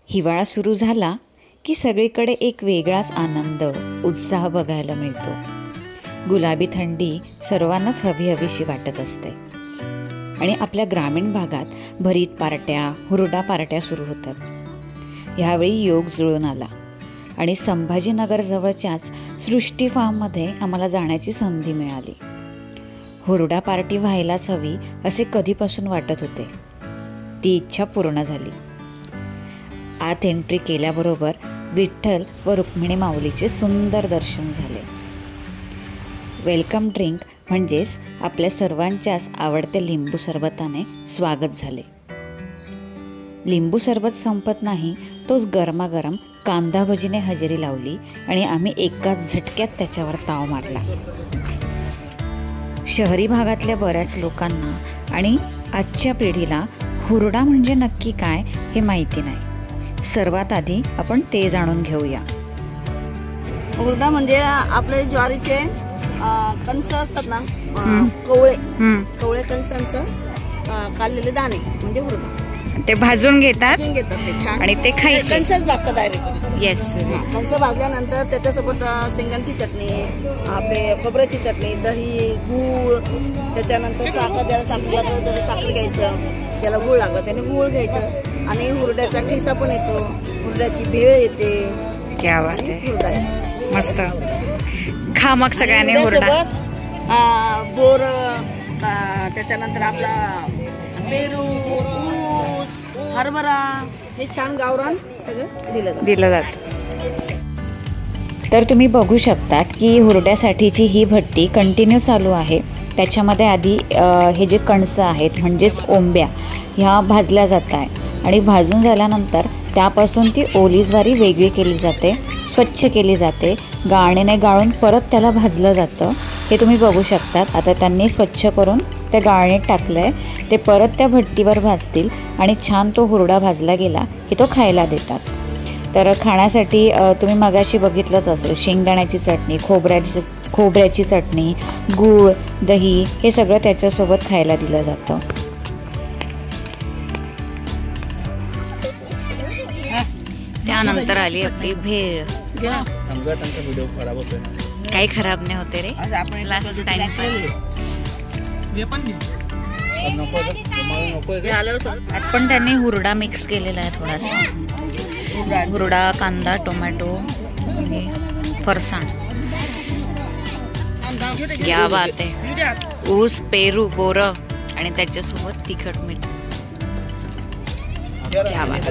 हिवाळा सुरू झाला की सगळीकडे एक वेगळाच आनंद, उत्साह बघायला मिळतो. गुलाबी थंडी सर्वांनाच हवीहवीशी वाटत असते आणि आपल्या ग्रामीण भागात भरीत पार्ट्या, हुरडा पार्ट्या सुरू होतात. ह्यावेळी योग जुळून आला आणि संभाजीनगर जवळच्याच सृष्टी फार्ममध्ये आम्हाला जाण्याची संधी मिळाली. हुरडा पार्टी व्हायलाच हवी असे कधीपासून वाटत होते. ती इच्छा पूर्ण झाली. आत एंट्री केल्याबरोबर विठ्ठल व रुक्मिणी माऊलीचे सुंदर दर्शन झाले. वेलकम ड्रिंक म्हणजेच आपल्या सर्वांच्याच आवडत्या लिंबू सरबताने स्वागत झाले. लिंबू सरबत संपत नाही तोच गरमागरम कांदा भजीने हजेरी लावली आणि आम्ही एकाच झटक्यात त्याच्यावर ताव मारला. शहरी भागातल्या बऱ्याच लोकांना आणि आजच्या पिढीला हुरडा म्हणजे नक्की काय हे माहिती नाही. सर्वात आधी आपण ते जाणून घेऊया. हुरडा म्हणजे आपले ज्वारीचे कणस असतात ना, कवळे कणसांचं काढलेले दाणे म्हणजे हुरडा. ते भाजून घेतात ते छान आणि ते खायचे. कणसच भाजतात डायरेक्ट. येस. कणस भाजल्यानंतर त्याच्यासोबत शेंगांची चटणी, आपले खोबऱ्याची चटणी, दही, गूळ, त्याच्यानंतर साखर, ज्याला साखर लागतं त्याला साखर घ्यायचं, त्याला गूळ लागतं त्याने गूळ घ्यायचं आणि हुरड्याचा ठेसा पण येतो, हुरड्याची भेळ येते. क्या बात आहे, मस्त. खा मग सगळ्यांनी हुरडा. बोर, त्याच्यानंतर आपला पेरू, ऊस, हरभरा, हे छान गावरान सगळं दिलं जातं. तर तुम्ही बघू शकतात की हुरड्यासाठीची ही भट्टी कंटिन्यू चालू आहे. त्याच्यामध्ये आधी हे जे कणसं आहेत म्हणजेच ओंब्या ह्या भाजल्या जात आहे आणि भाजून झाल्यानंतर त्यापासून ती ओली ज्वारी वेगळी केली जाते, स्वच्छ केली जाते, गाळणीने गाळून परत त्याला भाजलं जातं. हे तुम्ही बघू शकतात. आता त्यांनी स्वच्छ करून त्या गाळणीत टाकलं आहे. ते परत त्या भट्टीवर भाजतील आणि छान तो हुरडा भाजला गेला की तो खायला देतात. तर खाण्यासाठी तुम्ही मगाशी बघितलंच असेल, शेंगदाण्याची चटणी, खोबऱ्याची चटणी, गूळ, दही हे सगळं त्याच्यासोबत खायला दिलं जातं. त्यानंतर आली आपली भेळ. काही खराब नाही होते रे. पण त्यांनी हुरडा मिक्स केलेला आहे थोडासा. हुरडा, कांदा, टोमॅटो आणि फरसाण. क्या बात आहे. ऊस, पेरू, बोर आणि त्याच्यासोबत तिखट मीठ. क्या बात.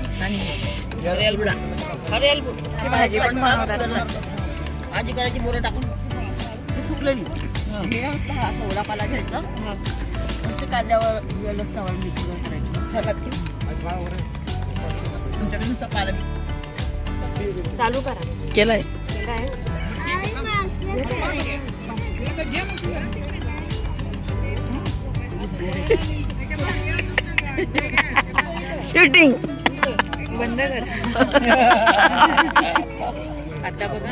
भाजी पण बनवतात. भाजी करायची, बोरं टाकून सुकलेली थोडा पाला घ्यायचा, कांद्यावर लसणावर मिरची करायची. चालू करा. केलंय. शूटिंग बंद कर. आता बघा.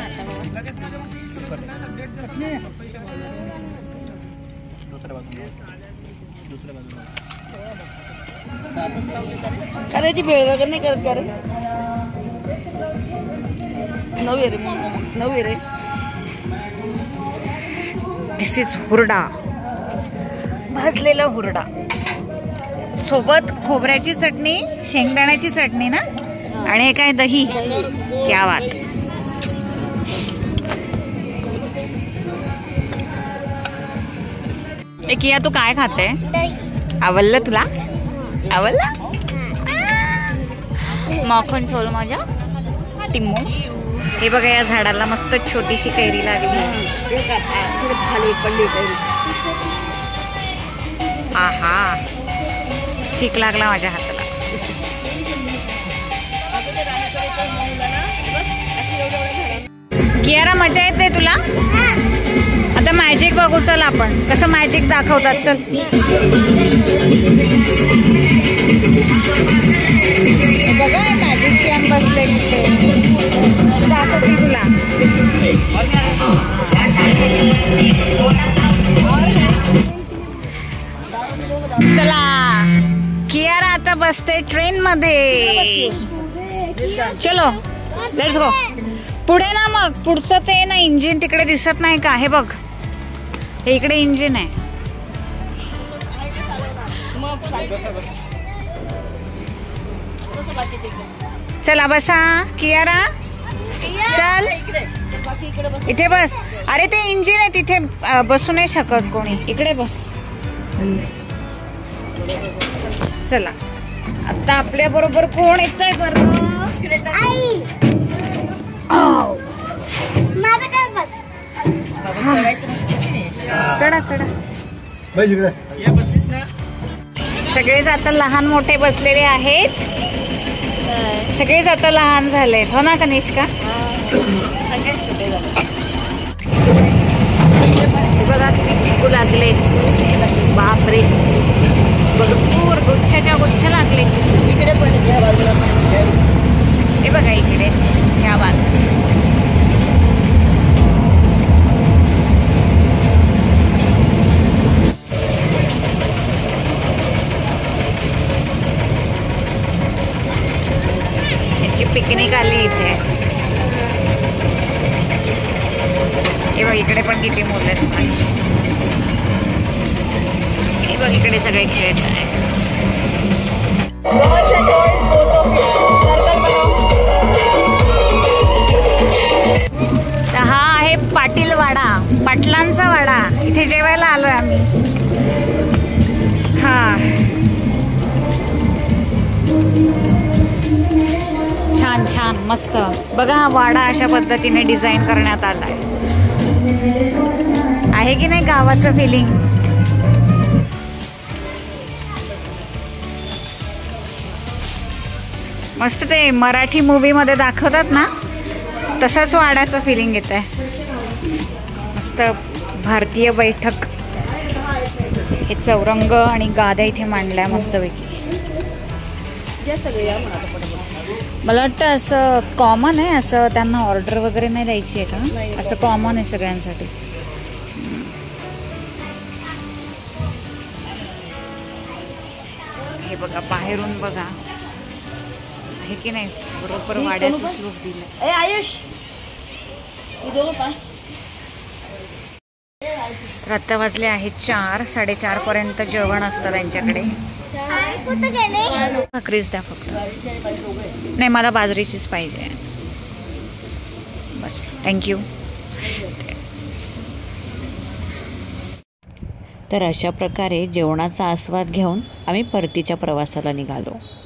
करायची भेळ वगैरे नाही करत. कर नवी रे. दिस इज हुरडा, भाजलेला हुरडा सोबत खोबऱ्याची चटणी, शेंगदाण्याची चटणी ना, आणि हे काय दही. क्या बात. किया तू काय खाते? आवडलं तुला? आवडलं? माखन सोल माझ्या टिम्मू. हे बघा, या झाडाला मस्त छोटीशी कैरी लागली. आहा, चीक लागला माझ्या हाताला. कियारा, मजा येते तुला? आता मॅजिक बघू. चल आपण कसं मॅजिक दाखवतात. चल. बघा मॅजिशियन बसले दाखवते तुला. चला, कियारा आता बसते ट्रेन मध्ये. चलो लेट्स गो. पुढे ना, मग पुढचं ते ना इंजिन तिकडे दिसत नाही का? हे बघ, हे इकडे इंजिन आहे. चला बसा कियारा, चल इथे बस. अरे ते इंजिन आहे तिथे, बसू नाही शकत कोणी. इकडे बस. चला आता आपल्या बरोबर कोण येतंय बरं? चढा चढा. सगळेच आता लहान मोठे बसलेले आहेत. सगळेच आता लहान झालेत, हो ना कनिष्का? बघा किती चिकू लागले. बापरे, भरपूर गुच्छाच्या गुच्छ लागले. इकडे पण ह्या बाजूला, हे बघा इकडे ह्या बाजूला. याची पिकनिक आली इथे. हे बघ इकडे पण किती मुलं आहेत. हे बघ इकडे सगळे खेळत आहेत. हा आहे पाटील वाडा, पाटलांचा वाडा. इथे जेवायला आलोय आम्ही. हा छान छान मस्त. बघा हा वाडा अशा पद्धतीने डिझाईन करण्यात आलाय. आहे की नाही गावाचं फिलिंग? मस्त. ते मराठी मूवी मध्ये दाखवतात ना, तसंच वाड्याचं फिलिंग येत आहे. मस्त भारतीय बैठक. हे चौरंग आणि गाद्या इथे मांडल्या मस्तपैकी. मला वाटतं असं कॉमन आहे, असं त्यांना ऑर्डर वगैरे नाही द्यायची आहे का? असं कॉमन आहे सगळ्यांसाठी. हे बघा बाहेरून बघा, आहे की नाही बरोबर वाड्याचं स्लोप दिलं. आयुष, तर आता वाजले आहेत 4, 4:30 पर्यंत जेवण असतं त्यांच्याकडे. भाकरीच द्या फक्त. नाही मला बाजरीचीच पाहिजे बस. थँक्यू. तर अशा प्रकारे जेवणाचा आस्वाद घेऊन आम्ही परतीच्या प्रवासाला निघालो.